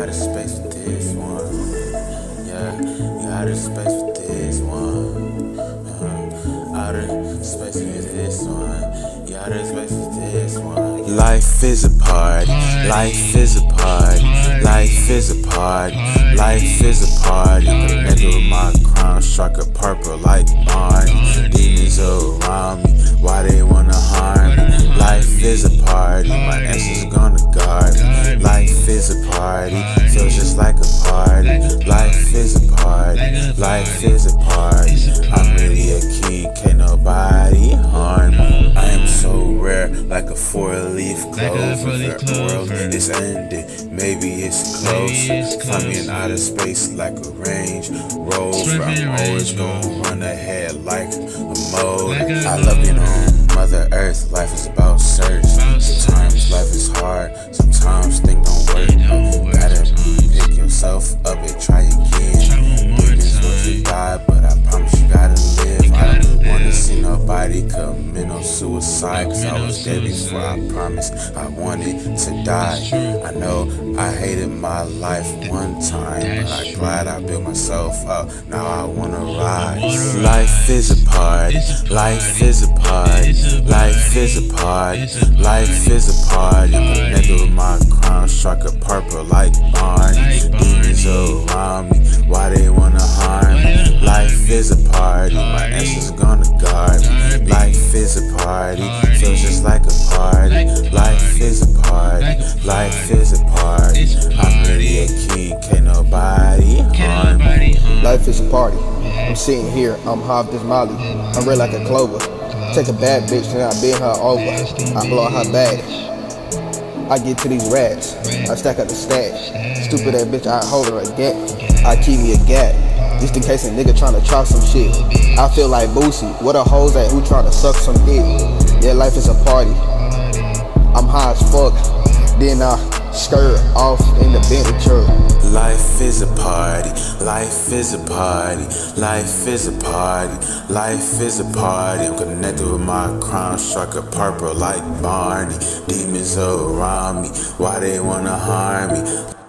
outer space with this one. Yeah, you outer space with this one. Outer space with this one. You outer space with this one. Life is a party. Life is a party. Life is a party. Life is a party. I'm connected with my crown, struck a purple like Barney. Demons around me, why they wanna harm me? Life is a party, my answer's gonna guard me. Life is a party, feels just like a party. Life is a party, life is a party. I'm really a king, can't nobody harm me. I am so rare, like a four-leaf clover. The world is ending, maybe it's close. Find me in outer space like a Range Rover. I'm always gonna run ahead like a mode. I love being on Mother Earth, life is about search. Sometimes life is hard, sometimes things don't work. Gotta pick yourself up and try again. Demons want you to die, but I promise you gotta live. I don't wanna see nobody commit no suicide, cause I was dead before I promised I wanted to die. I know I hated my life one time, but I'm glad I built myself up, now I wanna rise. Life is a party, life is a party. Life is a party, life is a party. I'm connected with my crown, struck a purple like Barney. Demons around me, why they wanna harm me? Life is a party, my answer's gonna guard me. Life is a party, feels just like a party. Life is a party, life is a party. I'm really a king, can't nobody harm me. Life is a party, I'm sitting here, I'm half this molly. I'm red like a clover. Take a bad bitch and I bend her over. I blow her bag. I get to these rats. I stack up the stash. Stupid ass bitch, I hold her a gap. I keep me a gap, just in case a nigga tryna try some shit. I feel like Boosie. What a hoes at who tryna suck some dick. Yeah, life is a party. I'm high as fuck. Then I skirt off in the Bentley truck. Life is a party, life is a party, life is a party, life is a party. I'm connected with my crown, struck a purple like Barney. Demons around me, why they wanna harm me?